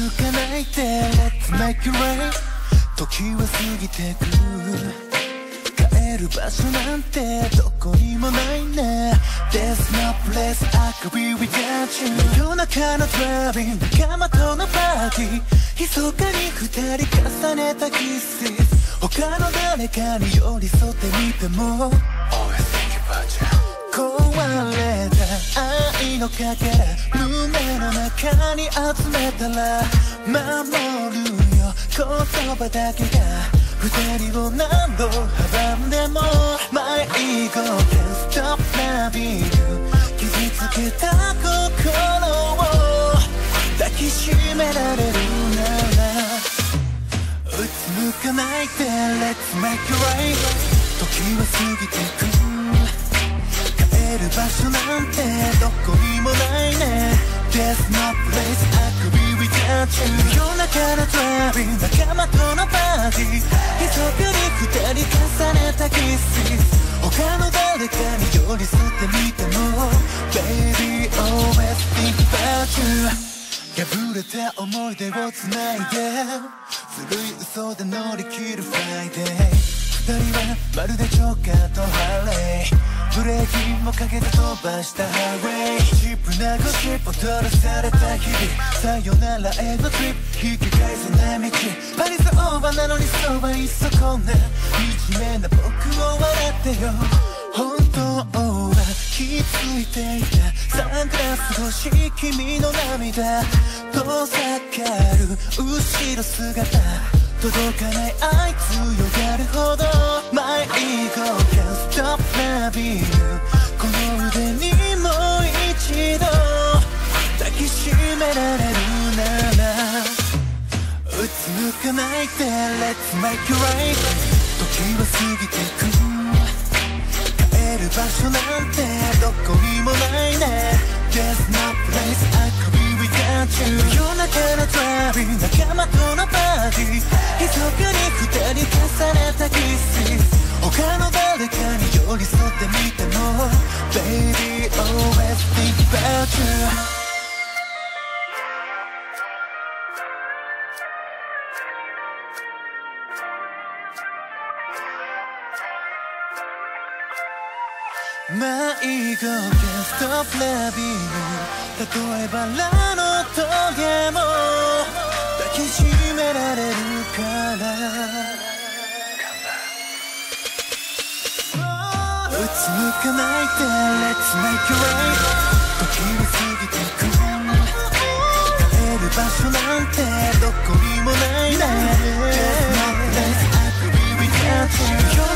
向かないで Let's make it rain 時は過ぎてく帰る場所なんてどこにもないね There's no place I could be without you 夜中のドライビング仲間とのパーティー密かに二人重ねたキス他の誰かに寄り添ってみても Always think about you 壊れた愛のかけら胸の中に集めたら守るよ言葉だけが二人を何度阻んでも My ego can't stop loving you 傷つけた心を抱きしめられるならうつむかないで Let's make it right 時は過ぎてく帰る場所なんてどこにもないね There's no place I could be without you 夜中のドライビング仲間とのパーティー密かに二人重ねたキス他の誰かに寄り添ってみても Baby always think about you 破れた思い出をつないでずるい嘘で乗り切る Friday 二人はまるでジョーカーとハレーブレーキもかけて飛ばしたハイウェイチップなゴシップ踊らされた日々さよならへのトリップ引き返せない道パリスオーバーなのにそうはいっそこんな惨めな僕を笑ってよ本当は気づいていたサングラス越し君の涙遠ざかる後ろ姿届かない愛強がるほど My ego can't stop loving you この腕にもう一度抱きしめられるならうつむかないで Let's make it right 時は過ぎてく帰る場所なんてどこにもないね There's no place I could be without you 夜中のドライビング仲間とのパーティー密かに二人重ねたキス他の誰かに寄り添ってみても Baby always think about you My ego can't stop loving you 例えばラの棘も抱きしめられるからうつむかないで Let's make it right 時は過ぎてく帰る場所なんてどこにもないね There's no place I could be without you